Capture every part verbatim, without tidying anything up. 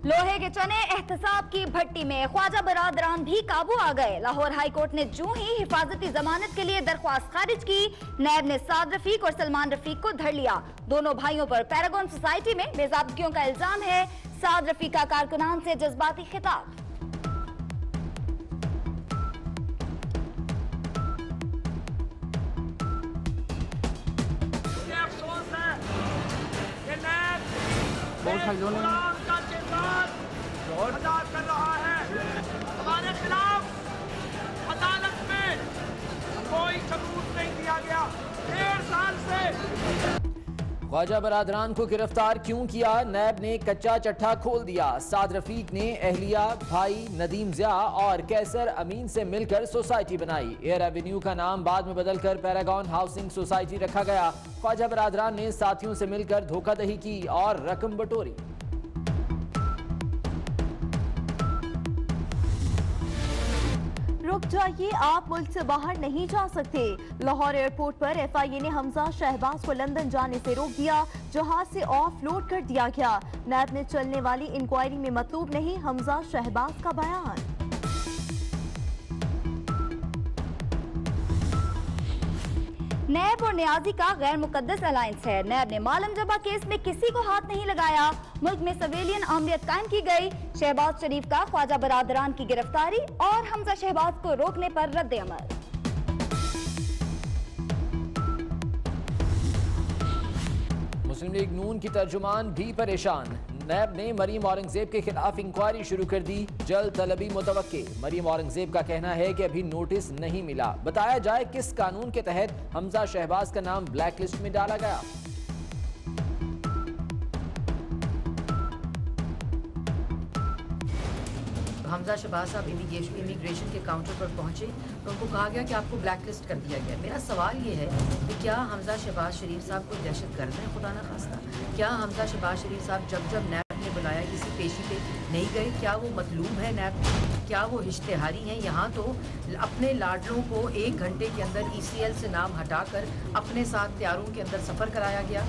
लोहे के चने एहतसाब की भट्टी में ख्वाजा बरादरान भी काबू आ गए। लाहौर हाई कोर्ट ने जो ही हिफाजती जमानत के लिए दरख्वास्त खारिज की, नैब ने साद रफीक और सलमान रफीक को धर लिया। दोनों भाइयों पर पैरागॉन सोसाइटी में बेज़ाबतियों का इल्जाम है। साद रफीक का कारकुनान से जज्बाती खिताब। कर रहा है हमारे खिलाफ अदालत में कोई सबूत नहीं दिया गया। डेढ़ साल से ख्वाजा बरादरान को गिरफ्तार क्यों किया? नैब ने कच्चा चट्ठा खोल दिया। साद रफीक ने अहलिया, भाई नदीम ज़िया और कैसर अमीन से मिलकर सोसाइटी बनाई। एयर एवेन्यू का नाम बाद में बदलकर पैरागॉन हाउसिंग सोसाइटी रखा गया। ख्वाजा बरादरान ने साथियों से मिलकर धोखाधड़ी की और रकम बटोरी। रुक जाइए, आप मुल्क से बाहर नहीं जा सकते। लाहौर एयरपोर्ट पर एफ आई ए ने हमजा शहबाज को लंदन जाने से रोक दिया। जहाज से ऑफ लोड कर दिया गया। नैब ने चलने वाली इंक्वायरी में मतलूब नहीं हमजा शहबाज का बयान। नैब और न्याजी का गैर मुकद्दस अलायंस है। नैब ने मालम जबा केस में किसी को हाथ नहीं लगाया। मुल्क में सिविलियन आमरीत कायम की गई। शहबाज शरीफ का ख्वाजा बरादरान की गिरफ्तारी और हमजा शहबाज को रोकने पर रद्द अमल। मुस्लिम लीग नून की तर्जुमान भी परेशान। नैब ने मरीम औरंगजेब के खिलाफ इंक्वायरी शुरू कर दी। जल्द तलबी मुतवक्के। मरीम औरंगजेब का कहना है कि अभी नोटिस नहीं मिला। बताया जाए किस कानून के तहत हमजा शहबाज का नाम ब्लैक लिस्ट में डाला गया। हमजा शहबाज साहब इमिग्रेशन के काउंटर पर पहुंचे तो उनको कहा गया कि आपको ब्लैक लिस्ट कर दिया गया। मेरा सवाल ये है कि क्या हमजा शहबाज शरीफ साहब को दहशत गर्द है खुदा न खास्ता? क्या हमजा शहबाज शरीफ साहब जब जब नैब ने बुलाया किसी पेशी पे नहीं गए? क्या वो मतलूब है नैब? क्या वो इश्तेहारी हैं? यहाँ तो अपने लाडलों को एक घंटे के अंदर ई सी एल से नाम हटाकर अपने साथ त्यारों के अंदर सफ़र कराया गया।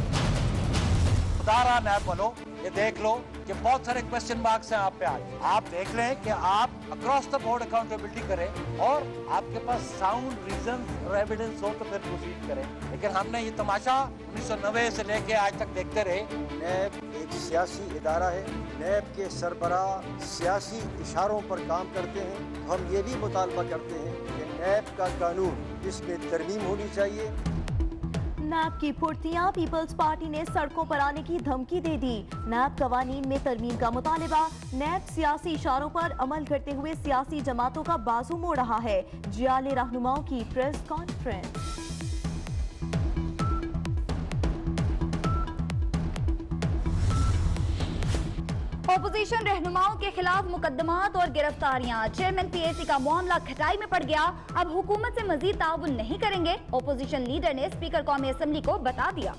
बता रहा नैब वालों, ये देख लो कि बहुत सारे क्वेश्चन मार्क्स हैं आप पे आज। आप देख लें कि आप अक्रॉस द बोर्ड अकाउंटेबिलिटी करें और आपके पास साउंड रीजन और एविडेंस हो तो फिर प्रोसीड करें। लेकिन हमने ये तमाशा उन्नीस सौ नब्बे से लेके आज तक देखते रहे। नैब एक सियासी इदारा है। नैब के सरबरा सियासी इशारों पर काम करते हैं। तो हम ये भी मुतालबा करते हैं कि नैब का कानून इसमें तरमीम होनी चाहिए। नैब की फुर्तियां, पीपल्स पार्टी ने सड़कों पर आने की धमकी दे दी। नैब कवानीन में तरमीम का मुतालिबा। नैब सियासी इशारों पर अमल करते हुए सियासी जमातों का बाजू मोड़ रहा है। जियाले रहनुमाओं की प्रेस कॉन्फ्रेंस। ओपोजिशन रहनुमाओं के खिलाफ मुकदमात और गिरफ्तारियां। चेयरमैन पी ए सी का मामला खटाई में पड़ गया। अब हुकूमत से मजीद ताउन नहीं करेंगे। ओपोजिशन लीडर ने स्पीकर कौमी असेंबली को बता दिया।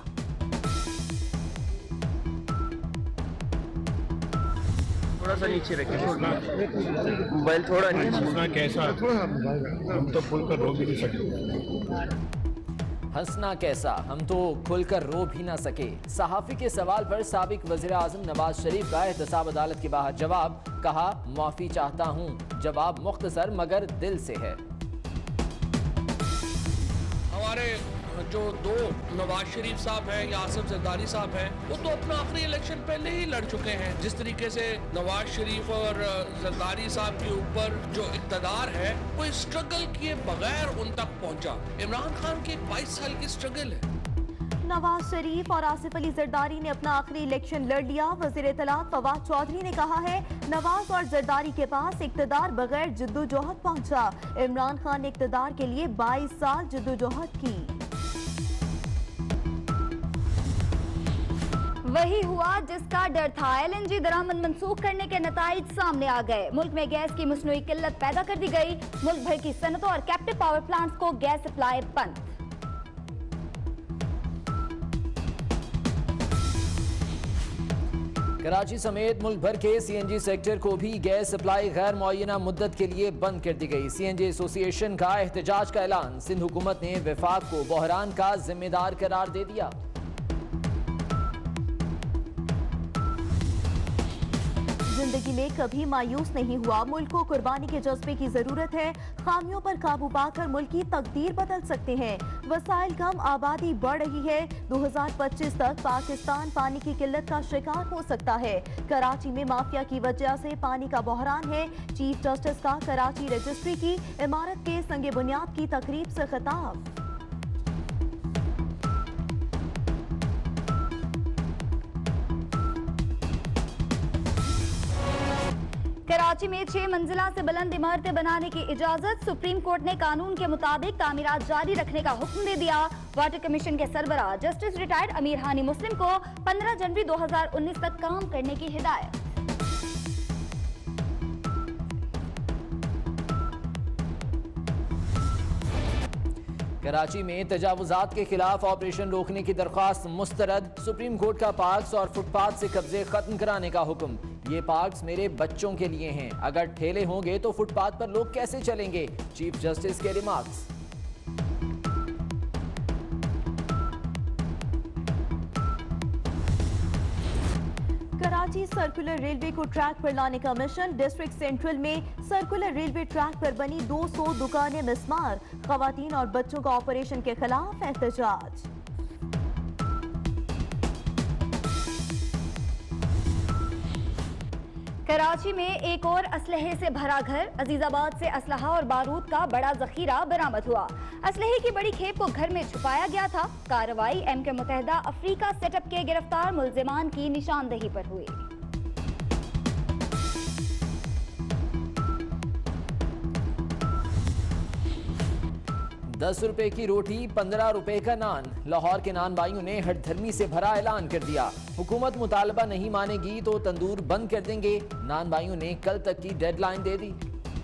थोड़ा सा नीचे रखें मोबाइल, थोड़ा नीचे। कैसा हम तो खुलकर रो भी नहीं सकते। हंसना कैसा, हम तो खुलकर रो भी ना सके। सहाफ़ी के सवाल पर साबिक वज़ीर आज़म नवाज शरीफ का एहतसाब अदालत के बाहर जवाब। कहा माफ़ी चाहता हूँ। जवाब मुख्तसर मगर दिल से है। हमारे जो दो नवाज शरीफ साहब हैं या आसिफ जरदारी साहब हैं, वो तो अपना आखिरी इलेक्शन पहले ही लड़ चुके हैं। जिस तरीके से नवाज शरीफ और जरदारी साहब के ऊपर जो इक़्तिदार है वो स्ट्रगल किए बगैर उन तक पहुंचा। इमरान खान की बाईस साल की स्ट्रगल है। नवाज शरीफ और आसिफ अली जरदारी ने अपना आखिरी इलेक्शन लड़ लिया। वज़ीर इत्तलात फवाद चौधरी ने कहा है नवाज और जरदारी के पास इक़्तिदार बगैर जिद्दोजहद पहुंचा। इमरान खान ने इक़्तिदार के लिए बाईस साल जिद्दोजहद की। वही हुआ जिसका डर था। एल एन जी दरामद मनसूख करने के नताइज सामने आ गए। मुल्क में गैस की मसनूई किल्लत पैदा कर दी गई। मुल्क भर की सनतों और कैप्टिव पावर प्लांट्स को गैस सप्लाई बंद। कराची समेत मुल्क भर के सी एन जी सेक्टर को भी गैस सप्लाई गैर मुअय्यना मुद्दत के लिए बंद कर दी गई। सी एन जी एसोसिएशन का एहतजाज का ऐलान। सिंध हुकूमत ने विफाक को बहरान का जिम्मेदार करार दे दिया। जिंदगी में कभी मायूस नहीं हुआ, मुल्क को कुर्बानी के जज्बे की जरूरत है। खामियों पर काबू पाकर मुल्क की तकदीर बदल सकते हैं। वसाइल कम, आबादी बढ़ रही है। दो हजार पच्चीस तक पाकिस्तान पानी की किल्लत का शिकार हो सकता है। कराची में माफिया की वजह से पानी का बहरान है। चीफ जस्टिस का कराची रजिस्ट्री की इमारत के संगे बुनियाद की तकरीब से खिताब। कराची में छह मंजिला से बुलंद इमारतें बनाने की इजाजत। सुप्रीम कोर्ट ने कानून के मुताबिक तामीरात जारी रखने का हुक्म दे दिया। वाटर कमीशन के सरबराह जस्टिस रिटायर्ड अमीर हानी मुस्लिम को पंद्रह जनवरी दो हजार उन्नीस तक काम करने की हिदायत। कराची में तजावुजात के खिलाफ ऑपरेशन रोकने की दरख्वास्त मुस्तरद। सुप्रीम कोर्ट का पार्क्स और फुटपाथ से कब्जे खत्म कराने का हुक्म। ये पार्क्स मेरे बच्चों के लिए हैं, अगर ठेले होंगे तो फुटपाथ पर लोग कैसे चलेंगे? चीफ जस्टिस के रिमार्क्स। कराची सर्कुलर रेलवे को ट्रैक पर लाने का मिशन। डिस्ट्रिक्ट सेंट्रल में सर्कुलर रेलवे ट्रैक पर बनी दो सौ दुकानें मिस्मार। खवातीन और बच्चों का ऑपरेशन के खिलाफ एहतजाज। कराची में एक और असलहे से भरा घर। अजीजाबाद से असलहा और बारूद का बड़ा जखीरा बरामद हुआ। असलहे की बड़ी खेप को घर में छुपाया गया था। कार्रवाई एम के मुत्तहिदा अफ्रीका सेटअप के गिरफ्तार मुल्जिमान की निशानदेही पर हुई। दस रुपए की रोटी, पंद्रह रुपए का नान। लाहौर के नान भाइयों ने हठधर्मी से भरा ऐलान कर दिया। हुकूमत मुतालबा नहीं मानेगी तो तंदूर बंद कर देंगे। नान भाइयों ने कल तक की डेडलाइन दे दी।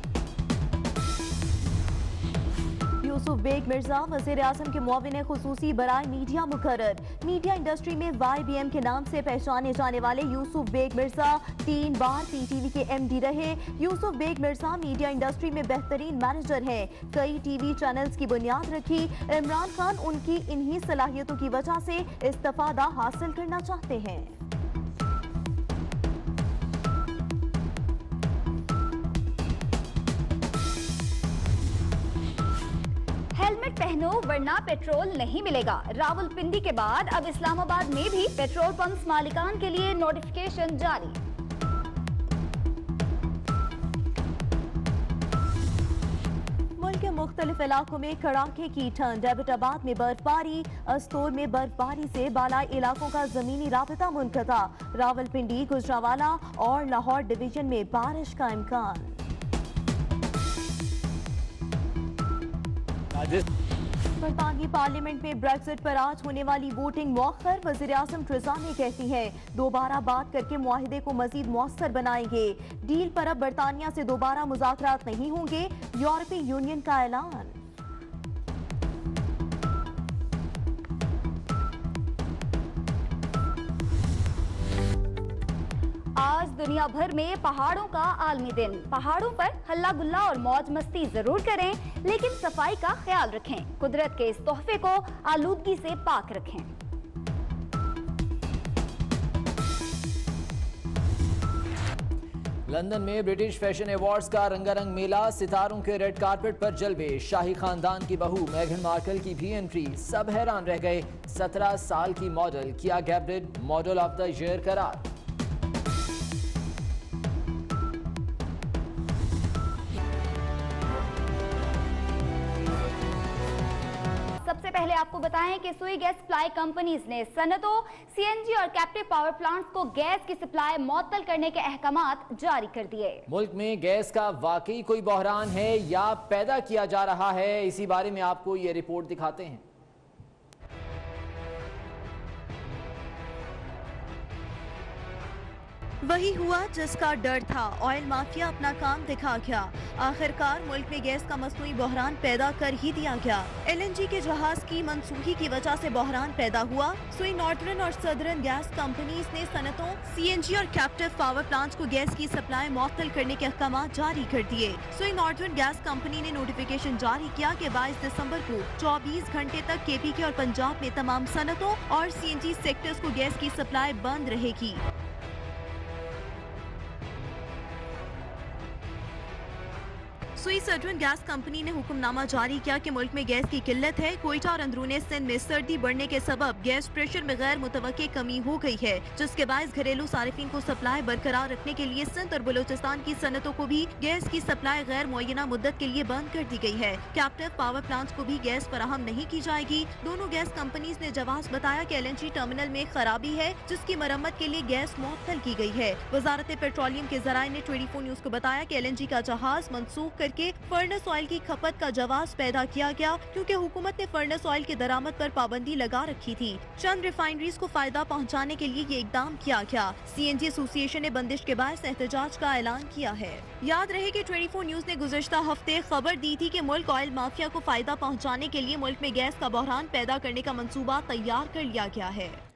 यूसुफ बेग मिर्जा वज़ीर आज़म के मुआविन खुसूसी बराए मीडिया मुकर्रर। मीडिया इंडस्ट्री में वाई बी एम के नाम से पहचाने जाने वाले यूसुफ बेग मिर्जा तीन बार पी टी वी के एम डी रहे। यूसुफ बेग मिर्जा मीडिया इंडस्ट्री में बेहतरीन मैनेजर हैं। कई टी वी चैनल्स की बुनियाद रखी। इमरान खान उनकी इन्हीं सलाहियतों की वजह से इस्तिफादा हासिल करना चाहते हैं। हेलमेट पहनो वरना पेट्रोल नहीं मिलेगा। रावलपिंडी के बाद अब इस्लामाबाद में भी पेट्रोल पंप्स मालिकान के लिए नोटिफिकेशन जारी। मुल्क के मुख्तलिफ इलाकों में कड़ाके की ठंड। एबटाबाद में बर्फबारी, अस्तोर में बर्फबारी से बालाई इलाकों का जमीनी राबता मुनक़ता। रावलपिंडी, गुजरावाला और लाहौर डिवीजन में बारिश का इम्कान। बरतानवी पार्लियामेंट में ब्रेक्जिट पर आज होने वाली वोटिंग मौखर। वज़ीर आज़म ट्रेज़ा में कहती है दोबारा बात करके मुआहिदे को मजीद मौसर बनाएंगे। डील पर अब बरतानिया से दोबारा मुज़ाकरात नहीं होंगे। यूरोपीय यूनियन का ऐलान। आज दुनिया भर में पहाड़ों का आलमी दिन। पहाड़ों पर हल्ला गुल्ला और मौज मस्ती जरूर करें, लेकिन सफाई का ख्याल रखें। कुदरत के इस तोहफे को आलूदगी से पाक रखें। लंदन में ब्रिटिश फैशन अवार्ड्स का रंगारंग मेला। सितारों के रेड कारपेट पर जलवे। शाही खानदान की बहू मेघन मार्कल की भी एंट्री। सब हैरान रह गए। सत्रह साल की मॉडल किया गैब्रिड मॉडल ऑफ द ईयर करार। सबसे पहले आपको बताएं कि सुई गैस सप्लाई कंपनीज ने सनतों, सी एन जी और कैप्टिव पावर प्लांट्स को गैस की सप्लाई मुअत्तल करने के अहकामात जारी कर दिए। मुल्क में गैस का वाकई कोई बहरान है या पैदा किया जा रहा है, इसी बारे में आपको ये रिपोर्ट दिखाते हैं। वही हुआ जिसका डर था। ऑयल माफिया अपना काम दिखा गया। आखिरकार मुल्क में गैस का मसनूई बहरान पैदा कर ही दिया गया। एल एन जी के जहाज की मनसूखी की वजह से बहरान पैदा हुआ। सुई नॉर्दर्न और सदर्न गैस कंपनीज ने सनतों, सी एन जी और कैप्टिव पावर प्लांट्स को गैस की सप्लाई मुअत्तल करने के अहकाम जारी कर दिए। सुई नॉर्दर्न गैस कंपनी ने नोटिफिकेशन जारी किया कि बाईस दिसंबर को चौबीस घंटे तक के पी के और पंजाब में तमाम सनतों और सी एन जी सेक्टर्स को गैस की सप्लाई बंद रहेगी। मसूई सर्जन गैस कंपनी ने हुक्मनामा जारी किया कि मुल्क में गैस की किल्लत है। कोयटा और अंदरूनी सिंध में सर्दी बढ़ने के सबब गैस प्रेशर में गैर मुतवक्के कमी हो गई है, जिसके बायस घरेलू सारिफिन को सप्लाई बरकरार रखने के लिए सिंध और बलोचिस्तान की सनतों को भी गैस की सप्लाई गैर मुअय्यना मुद्दत के लिए बंद कर दी गई है। कैप्टिव पावर प्लांट्स को भी गैस फराहम नहीं की जाएगी। दोनों गैस कंपनीज ने जवाब बताया कि एल एन जी टर्मिनल में खराबी है, जिसकी मरम्मत के लिए गैस मुअत्तल की गई है। वजारत पेट्रोलियम के जराये ने ट्वेंटी फोर न्यूज को बताया कि एल एन जी का जहाज मनसूख करके फर्नेस ऑयल की खपत का जवाब पैदा किया गया, क्योंकि हुकूमत ने फर्नेस ऑयल की दरामद पर पाबंदी लगा रखी थी। चंद रिफाइनरीज को फायदा पहुंचाने के लिए ये इकदाम किया गया। सी एन जी एसोसिएशन ने बंदिश के बायस एहतजाज का ऐलान किया है। याद रहे कि ट्वेंटी फोर न्यूज ने गुज़श्ता हफ्ते खबर दी थी कि मुल्क ऑयल माफिया को फायदा पहुँचाने के लिए मुल्क में गैस का बहरान पैदा करने का मंसूबा तैयार कर लिया गया है।